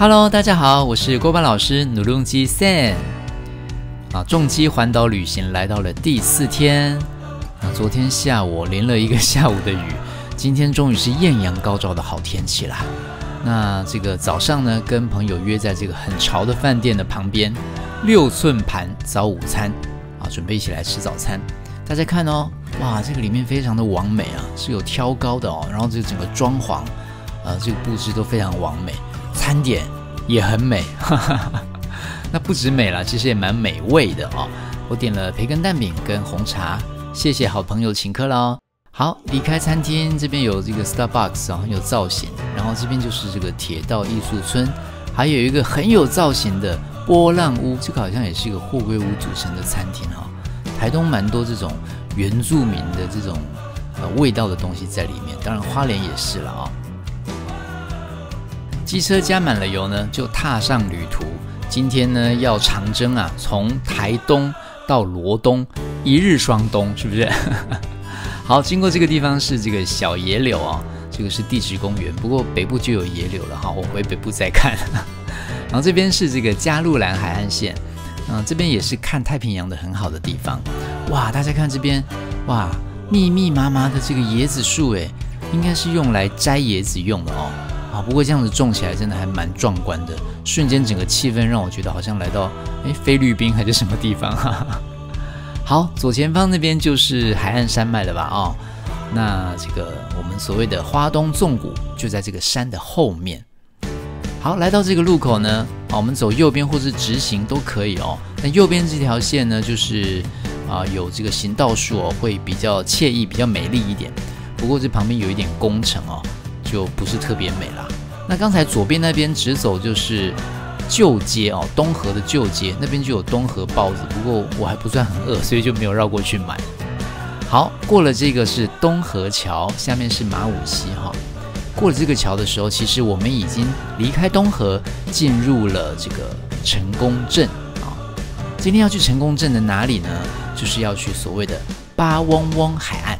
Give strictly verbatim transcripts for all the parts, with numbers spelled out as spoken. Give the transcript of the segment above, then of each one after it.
Hello， 大家好，我是郭班老师，努力机 Sam。啊，重机环岛旅行来到了第四天。啊，昨天下午淋了一个下午的雨，今天终于是艳阳高照的好天气啦。那这个早上呢，跟朋友约在这个很潮的饭店的旁边，六寸盘早午餐啊，准备一起来吃早餐。大家看哦，哇，这个里面非常的完美啊，是有挑高的哦，然后这个整个装潢，呃，这个布置都非常完美，餐点也很美，哈哈哈。那不止美啦，其实也蛮美味的哦。我点了培根蛋饼跟红茶，谢谢好朋友请客啦哦。好，离开餐厅，这边有这个 Starbucks 啊，很有造型。然后这边就是这个铁道艺术村，还有一个很有造型的波浪屋，这个好像也是一个货柜屋组成的餐厅哈、哦。台东蛮多这种原住民的这种呃味道的东西在里面，当然花莲也是了啊、哦。机车加满了油呢，就踏上旅途。今天呢要长征啊，从台东到罗东，一日双东，是不是？好，经过这个地方是这个小野柳啊、哦，这个是地质公园，不过北部就有野柳了哈，我回北部再看。然后这边是这个加路兰海岸线，嗯，这边也是看太平洋的很好的地方。哇，大家看这边，哇，密密麻麻的这个椰子树，哎，应该是用来摘椰子用的哦。啊，不过这样子种起来真的还蛮壮观的，瞬间整个气氛让我觉得好像来到哎菲律宾还是什么地方哈哈。好，左前方那边就是海岸山脉了吧？哦，那这个我们所谓的花东纵谷就在这个山的后面。好，来到这个路口呢，啊，我们走右边或是直行都可以哦。那右边这条线呢，就是啊有这个行道树哦，会比较惬意，比较美丽一点。不过这旁边有一点工程哦。就不是特别美啦。那刚才左边那边直走就是旧街哦，东河的旧街那边就有东河包子，不过我还不算很饿，所以就没有绕过去买。好，过了这个是东河桥，下面是马武溪哈、哦。过了这个桥的时候，其实我们已经离开东河，进入了这个成功镇啊、哦。今天要去成功镇的哪里呢？就是要去所谓的八翁翁海岸。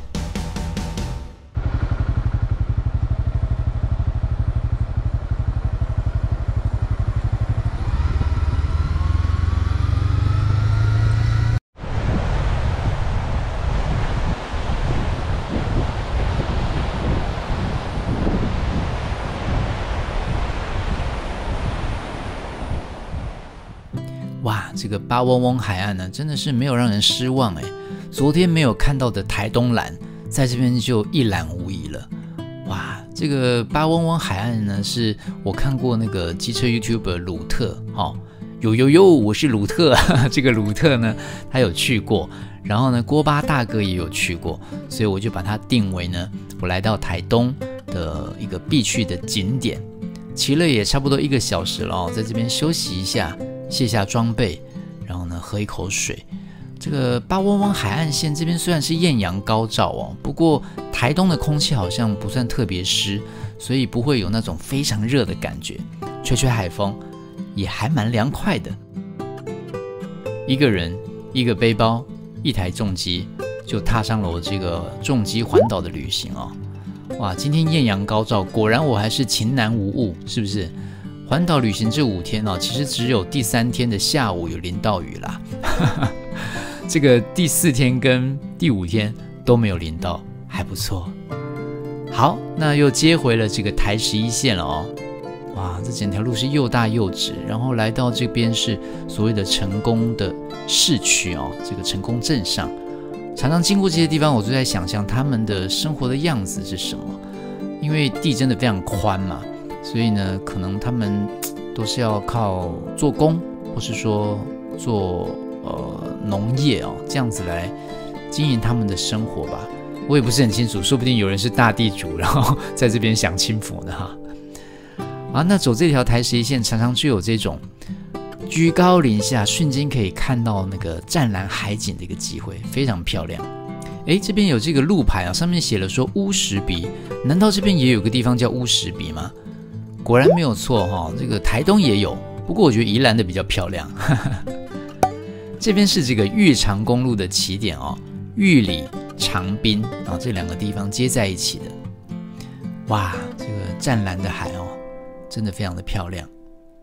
哇，这个八翁翁海岸呢，真的是没有让人失望哎。昨天没有看到的台东蓝，在这边就一览无遗了。哇，这个八翁翁海岸呢，是我看过那个机车 YouTuber 鲁特，哦，有有有，我是鲁特，这个鲁特呢，他有去过，然后呢，郭巴大哥也有去过，所以我就把它定为呢，我来到台东的一个必去的景点。骑了也差不多一个小时了哦，在这边休息一下。卸下装备，然后呢喝一口水。这个八翁翁海岸线这边虽然是艳阳高照哦，不过台东的空气好像不算特别湿，所以不会有那种非常热的感觉。吹吹海风，也还蛮凉快的。一个人，一个背包，一台重机，就踏上了我这个重机环岛的旅行哦。哇，今天艳阳高照，果然我还是晴南无雾，是不是？环岛旅行这五天哦，其实只有第三天的下午有淋到雨啦，这个第四天跟第五天都没有淋到，还不错。好，那又接回了这个台十一线了哦。哇，这整条路是又大又直，然后来到这边是所谓的成功的市区哦，这个成功镇上，常常经过这些地方，我就在想象他们的生活的样子是什么，因为地真的非常宽嘛。所以呢，可能他们都是要靠做工，或是说做呃农业哦，这样子来经营他们的生活吧。我也不是很清楚，说不定有人是大地主，然后在这边享清福呢哈。啊，那走这条台十一线，常常就有这种居高临下，瞬间可以看到那个湛蓝海景的一个机会，非常漂亮。诶，这边有这个路牌啊，上面写了说乌石鼻，难道这边也有个地方叫乌石鼻吗？果然没有错哈、哦，这个台东也有，不过我觉得宜兰的比较漂亮。这边是这个玉长公路的起点哦，玉里、长滨啊这两个地方接在一起的。哇，这个湛蓝的海哦，真的非常的漂亮。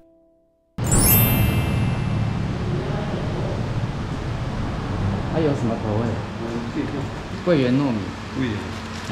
它有什么口味？ 嗯，这个桂圆糯米。 桂圆。 哎。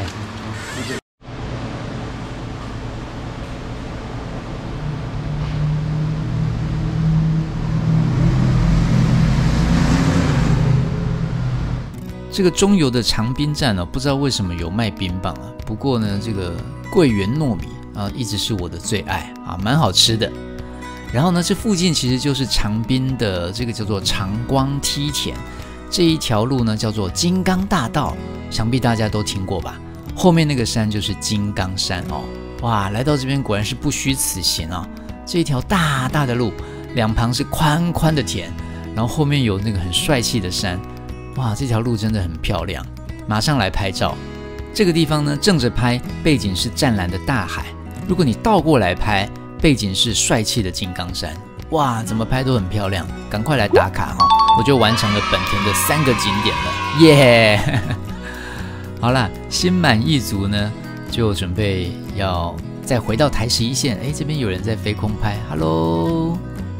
这个中油的长滨站呢、哦，不知道为什么有卖冰棒啊。不过呢，这个桂圆糯米啊，一直是我的最爱啊，蛮好吃的。然后呢，这附近其实就是长滨的这个叫做长光梯田，这一条路呢叫做金刚大道，想必大家都听过吧？后面那个山就是金刚山哦。哇，来到这边果然是不虚此行啊！这一条大大的路，两旁是宽宽的田，然后后面有那个很帅气的山。哇，这条路真的很漂亮，马上来拍照。这个地方呢，正着拍，背景是湛蓝的大海；如果你倒过来拍，背景是帅气的金刚山。哇，怎么拍都很漂亮，赶快来打卡哦！我就完成了本田的三个景点了，耶、yeah! 好啦，心满意足呢，就准备要再回到台十一线。哎，这边有人在飞空拍 ，Hello。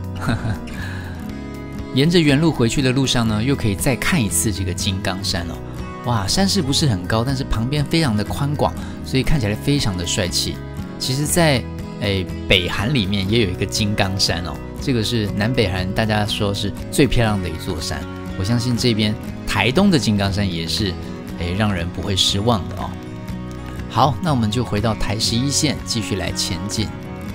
沿着原路回去的路上呢，又可以再看一次这个金刚山哦。哇，山势不是很高，但是旁边非常的宽广，所以看起来非常的帅气。其实在，在北韩里面也有一个金刚山哦，这个是南北韩大家说是最漂亮的一座山。我相信这边台东的金刚山也是，诶，让人不会失望的哦。好，那我们就回到台十一线，继续来前进。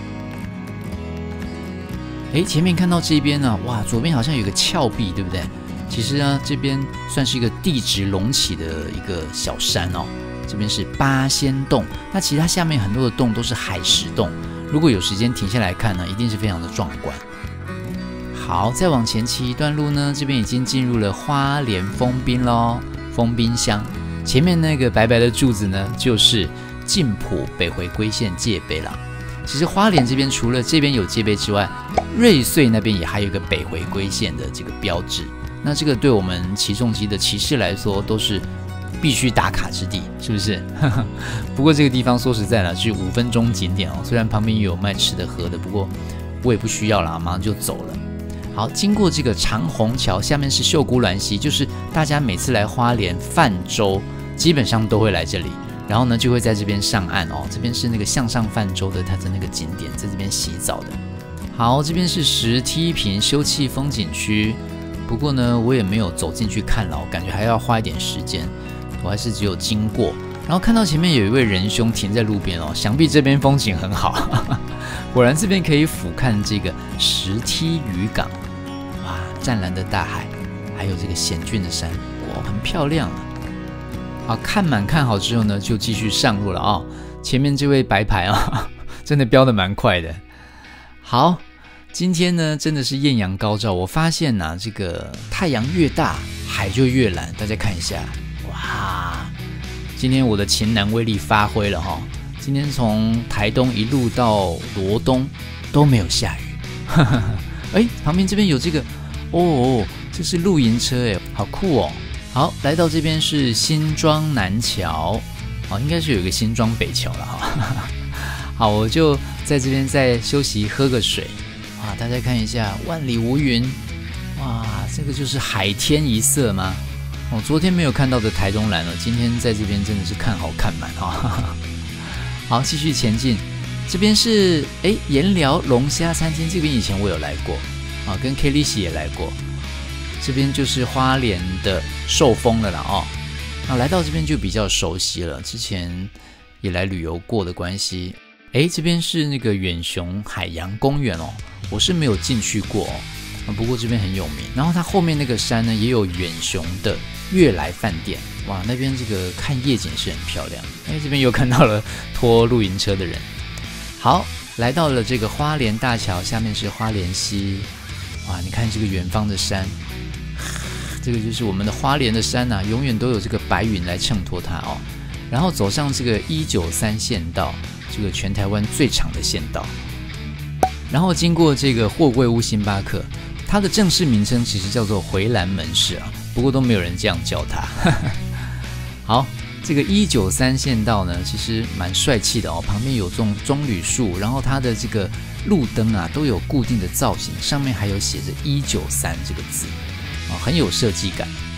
诶，前面看到这边呢，哇，左边好像有个峭壁，对不对？其实呢，这边算是一个地质隆起的一个小山哦。这边是八仙洞，那其实它下面很多的洞都是海蚀洞。如果有时间停下来看呢，一定是非常的壮观。好，再往前骑一段路呢，这边已经进入了花莲丰滨咯，丰滨乡。前面那个白白的柱子呢，就是进埔北回归线界碑了。其实花莲这边除了这边有界碑之外，瑞穗那边也还有一个北回归线的这个标志。那这个对我们骑重机的骑士来说都是必须打卡之地，是不是？不过这个地方说实在的，是五分钟景点哦。虽然旁边也有卖吃的喝的，不过我也不需要啦，马上就走了。好，经过这个长虹桥，下面是秀姑峦溪，就是大家每次来花莲泛舟，基本上都会来这里。然后呢，就会在这边上岸哦。这边是那个向上泛舟的它的那个景点，在这边洗澡的。好，这边是石梯坪休憩风景区。不过呢，我也没有走进去看了，我感觉还要花一点时间。我还是只有经过，然后看到前面有一位仁兄停在路边哦，想必这边风景很好。果然这边可以俯瞰这个石梯渔港，哇，湛蓝的大海，还有这个险峻的山，哇，很漂亮啊。好，看满看好之后呢，就继续上路了啊、哦。前面这位白牌啊，真的飙得蛮快的。好，今天呢真的是艳阳高照，我发现呐、啊，这个太阳越大，海就越蓝。大家看一下，哇，今天我的勤南威力发挥了哈、哦。今天从台东一路到罗东都没有下雨。哎，旁边这边有这个，哦，这是露营车哎，好酷哦。好，来到这边是新庄南桥，哦，应该是有一个新庄北桥了哈。好，我就在这边再休息喝个水。哇，大家看一下，万里无云，哇，这个就是海天一色吗？哦，昨天没有看到的台东蓝了，今天在这边真的是看好看满哈。好，继续前进，这边是哎盐寮龙虾餐厅，这边以前我有来过啊，跟 K 利西也来过。这边就是花莲的寿丰了啦哦，那来到这边就比较熟悉了，之前也来旅游过的关系。诶，这边是那个远雄海洋公园哦，我是没有进去过哦，不过这边很有名。然后它后面那个山呢，也有远雄的悦来饭店，哇，那边这个看夜景是很漂亮。诶，这边又看到了拖露营车的人。好，来到了这个花莲大桥，下面是花莲溪，哇，你看这个远方的山。这个就是我们的花莲的山啊，永远都有这个白云来衬托它哦。然后走上这个一九三县道，这个全台湾最长的县道。然后经过这个货柜屋星巴克，它的正式名称其实叫做回蓝门市啊，不过都没有人这样叫它。好，这个一九三县道呢，其实蛮帅气的哦，旁边有种棕榈树，然后它的这个路灯啊都有固定的造型，上面还有写着一九三这个字。很有设计感。好，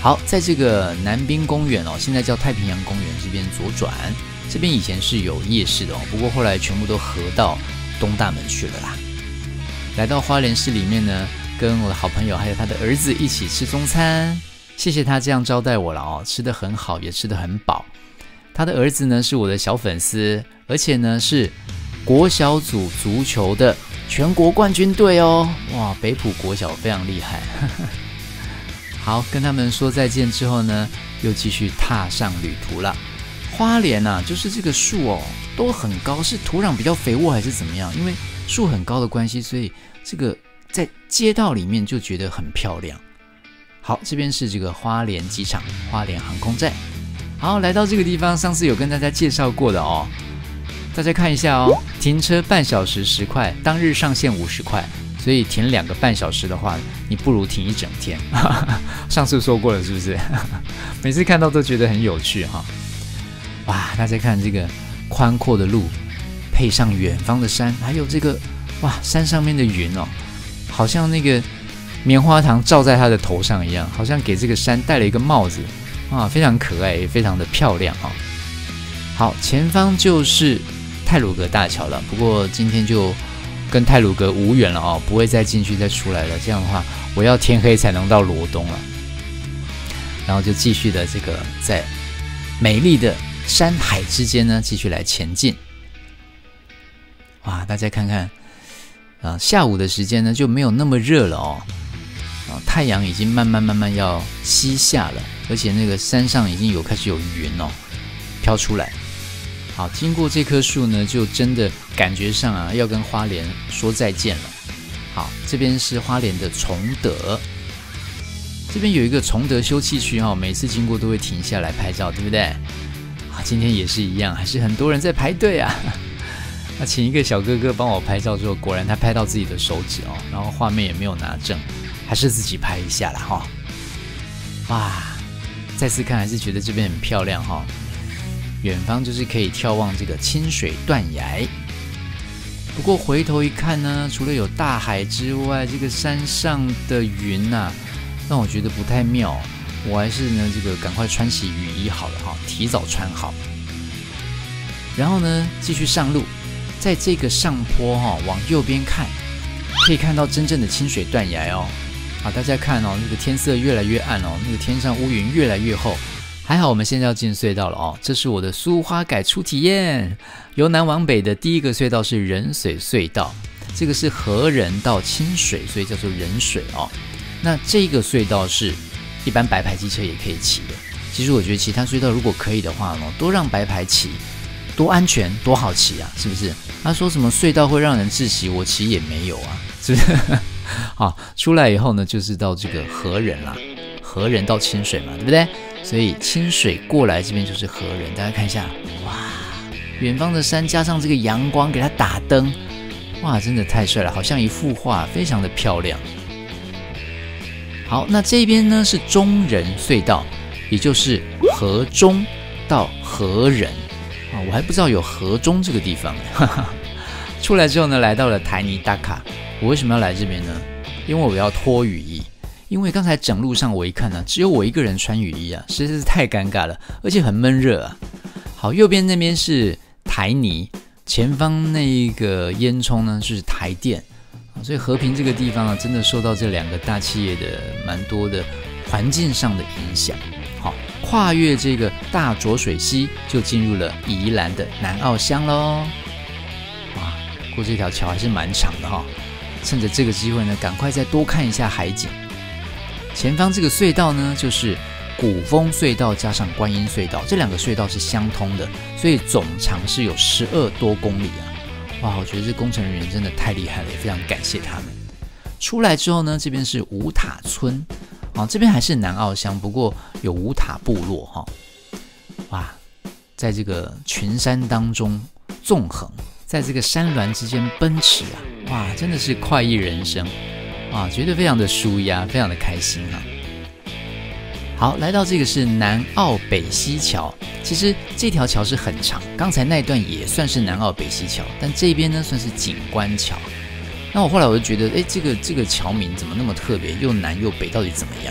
好，在这个南滨公园哦，现在叫太平洋公园这边左转，这边以前是有夜市的哦，不过后来全部都合到东大门去了啦。来到花莲市里面呢，跟我的好朋友还有他的儿子一起吃中餐，谢谢他这样招待我了哦，吃得很好，也吃得很饱。他的儿子呢是我的小粉丝，而且呢是国小组足球的全国冠军队哦，哇，北埔国小非常厉害。好，跟他们说再见之后呢，又继续踏上旅途了。花莲啊，就是这个树哦都很高，是土壤比较肥沃还是怎么样？因为树很高的关系，所以这个在街道里面就觉得很漂亮。好，这边是这个花莲机场，花莲航空站。好，来到这个地方，上次有跟大家介绍过的哦，大家看一下哦，停车半小时十块，当日上限五十块。所以停两个半小时的话，你不如停一整天。上次说过了是不是？每次看到都觉得很有趣哈。哇，大家看这个宽阔的路，配上远方的山，还有这个哇山上面的云哦，好像那个棉花糖罩在他的头上一样，好像给这个山戴了一个帽子啊，非常可爱，也非常的漂亮啊。好，前方就是太鲁阁大桥了，不过今天就跟太鲁阁无缘了哦，不会再进去再出来了。这样的话，我要天黑才能到罗东了。然后就继续的这个在美丽的山海之间呢，继续来前进。哇，大家看看，啊，下午的时间呢就没有那么热了哦，啊，太阳已经慢慢慢慢要西下了，而且那个山上已经有开始有云哦飘出来。好，经过这棵树呢，就真的感觉上啊，要跟花莲说再见了。好，这边是花莲的崇德，这边有一个崇德休憩区哈，每次经过都会停下来拍照，对不对？啊，今天也是一样，还是很多人在排队啊。那请一个小哥哥帮我拍照之后，果然他拍到自己的手指哦，然后画面也没有拿正，还是自己拍一下啦哈。哇，再次看还是觉得这边很漂亮哈。远方就是可以眺望这个清水断崖，不过回头一看呢，除了有大海之外，这个山上的云啊，让我觉得不太妙。我还是呢，这个赶快穿起雨衣好了哈，提早穿好。然后呢，继续上路，在这个上坡哈，往右边看，可以看到真正的清水断崖哦。好，大家看哦，那个天色越来越暗哦，那个天上乌云越来越厚。还好我们现在要进隧道了哦，这是我的苏花改初体验。由南往北的第一个隧道是人水隧道，这个是河人到清水，所以叫做人水哦。那这个隧道是一般白牌机车也可以骑的。其实我觉得其他隧道如果可以的话呢，多让白牌骑，多安全，多好骑啊，是不是？他说什么隧道会让人窒息，我骑也没有啊，是不是？好，出来以后呢，就是到这个河人啦，河人到清水嘛，对不对？所以清水过来这边就是河人，大家看一下，哇，远方的山加上这个阳光给它打灯，哇，真的太帅了，好像一幅画，非常的漂亮。好，那这边呢是中人隧道，也就是河中到河人啊，我还不知道有河中这个地方。出来之后呢，来到了台泥大卡。我为什么要来这边呢？因为我要脱雨衣。因为刚才整路上我一看呢、啊，只有我一个人穿雨衣啊，实在是太尴尬了，而且很闷热啊。好，右边那边是台泥，前方那个烟囱呢是台电，所以和平这个地方啊，真的受到这两个大企业的蛮多的环境上的影响。好，跨越这个大浊水溪，就进入了宜兰的南澳乡喽。哇，过这条桥还是蛮长的哈、哦，趁着这个机会呢，赶快再多看一下海景。前方这个隧道呢，就是古丰隧道加上观音隧道，这两个隧道是相通的，所以总长是有十二多公里啊！哇，我觉得这工程人员真的太厉害了，也非常感谢他们。出来之后呢，这边是五塔村，啊，这边还是南澳乡，不过有五塔部落哈、哦。哇，在这个群山当中纵横，在这个山峦之间奔驰啊，哇，真的是快意人生。啊，觉得非常的舒压，非常的开心啊！好，来到这个是南澳北溪桥，其实这条桥是很长，刚才那段也算是南澳北溪桥，但这边呢算是景观桥。那我后来我就觉得，哎，这个这个桥名怎么那么特别，又南又北，到底怎么样？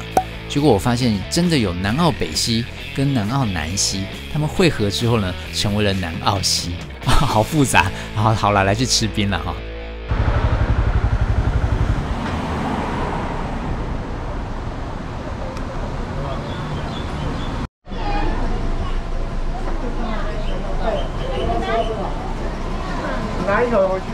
结果我发现真的有南澳北溪跟南澳南溪，他们汇合之后呢，成为了南澳溪，好复杂。好，好了，来去吃冰了哈。 拿一条回去。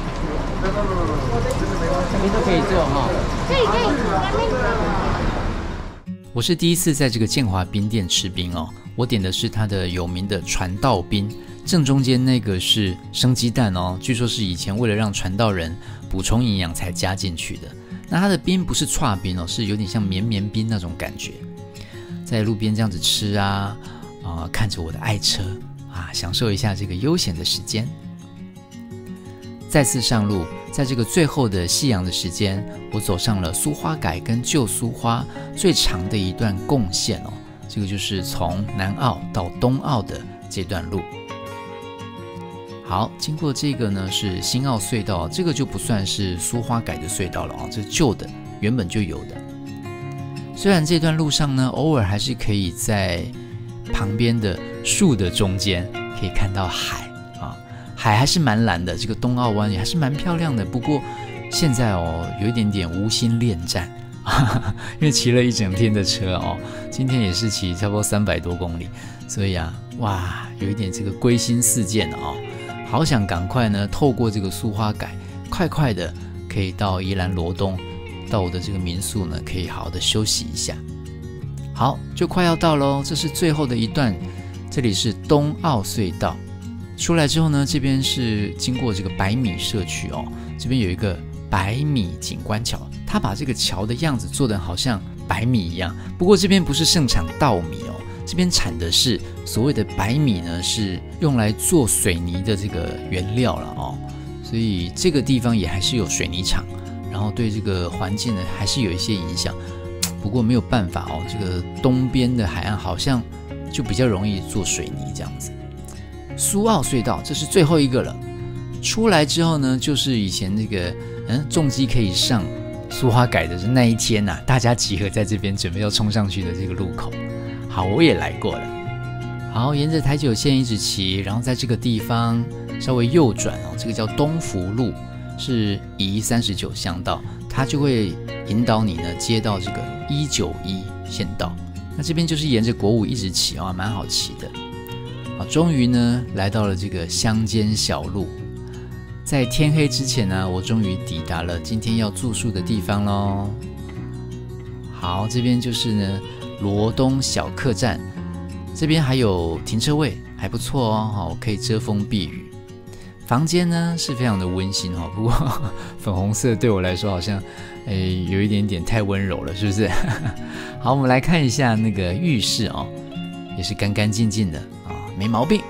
这边都可以做哈。可以可以。 我是第一次在这个建华冰店吃冰哦，我点的是它的有名的传道冰，正中间那个是生鸡蛋哦，据说是以前为了让传道人补充营养才加进去的。那它的冰不是剉冰哦，是有点像绵绵冰那种感觉。在路边这样子吃啊，啊、呃，看着我的爱车啊，享受一下这个悠闲的时间。再次上路，在这个最后的夕阳的时间，我走上了苏花改跟旧苏花最长的一段共线哦，这个就是从南澳到东澳的这段路。好，经过这个呢是新澳隧道，这个就不算是苏花改的隧道了哦，这是旧的，原本就有的。虽然这段路上呢，偶尔还是可以在旁边的树的中间可以看到海。海还是蛮蓝的，这个东澳湾也还是蛮漂亮的。不过现在哦，有一点点无心恋战，因为骑了一整天的车哦，今天也是骑差不多三百多公里，所以啊，哇，有一点这个归心似箭哦，好想赶快呢，透过这个苏花改，快快的可以到宜兰罗东，到我的这个民宿呢，可以好好的休息一下。好，就快要到喽，这是最后的一段，这里是东澳隧道。出来之后呢，这边是经过这个百米社区哦，这边有一个百米景观桥，它把这个桥的样子做得好像百米一样。不过这边不是盛产稻米哦，这边产的是所谓的白米呢，是用来做水泥的这个原料了哦，所以这个地方也还是有水泥厂，然后对这个环境呢还是有一些影响。不过没有办法哦，这个东边的海岸好像就比较容易做水泥这样子。苏澳隧道，这是最后一个了。出来之后呢，就是以前那个嗯重机可以上苏花改的那一天呐、啊，大家集合在这边准备要冲上去的这个路口。好，我也来过了。好，沿着台九线一直骑，然后在这个地方稍微右转哦，这个叫东福路，是宜三十九乡道，它就会引导你呢接到这个一九一县道。那这边就是沿着国五一直骑啊，蛮好骑的。终于呢来到了这个乡间小路，在天黑之前呢，我终于抵达了今天要住宿的地方咯。好，这边就是呢罗东小客栈，这边还有停车位，还不错哦，可以遮风避雨。房间呢是非常的温馨哦，不过粉红色对我来说好像诶有一点点太温柔了，是不是？好，我们来看一下那个浴室哦，也是干干净净的。没毛病。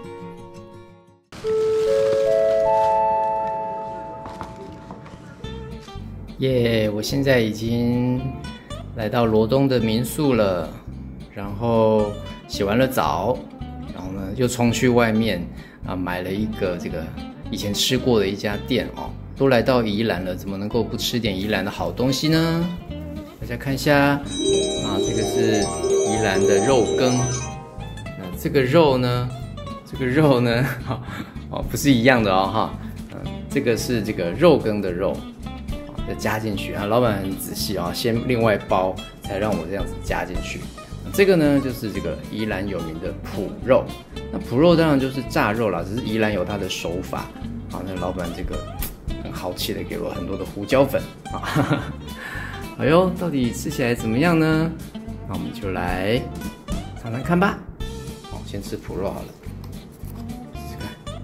耶、yeah, 我现在已经来到罗东的民宿了，然后洗完了澡，然后呢又冲去外面啊买了一个这个以前吃过的一家店哦。都来到宜兰了，怎么能够不吃点宜兰的好东西呢？大家看一下啊，这个是宜兰的肉羹。这个肉呢，这个肉呢，哦，不是一样的哦，哈，嗯，这个是这个肉羹的肉，再加进去啊。老板很仔细啊，先另外包，才让我这样子加进去。这个呢，就是这个宜兰有名的脯肉。那脯肉当然就是炸肉啦，只是宜兰有它的手法。好，那老板这个很豪气的给我很多的胡椒粉啊。哎呦，到底吃起来怎么样呢？那我们就来尝尝看吧。先吃脯肉好了，试试看，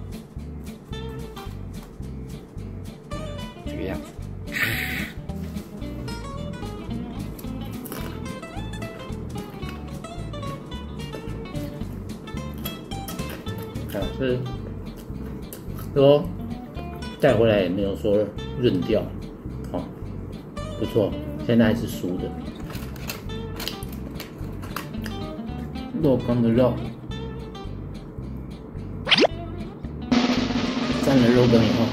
这个样子。 好吃，说带回来也没有说润掉，哦，不错，现在还是熟的，肉羹的肉。蘸了肉羹以后，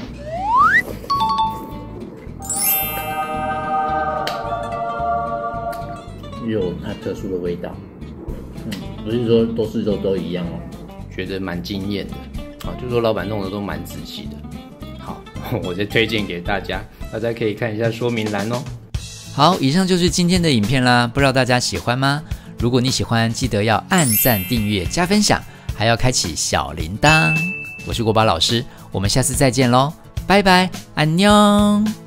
有特殊的味道。嗯，不是说都是肉都一样哦， 觉得蛮惊艳的。好，就说老板弄的都蛮仔细的。好，我再推荐给大家，大家可以看一下说明栏哦。 好，以上就是今天的影片啦，不知道大家喜欢吗？如果你喜欢，记得要按赞、订阅、加分享，还要开启小铃铛。我是国宝老师，我们下次再见喽，拜拜，安妞。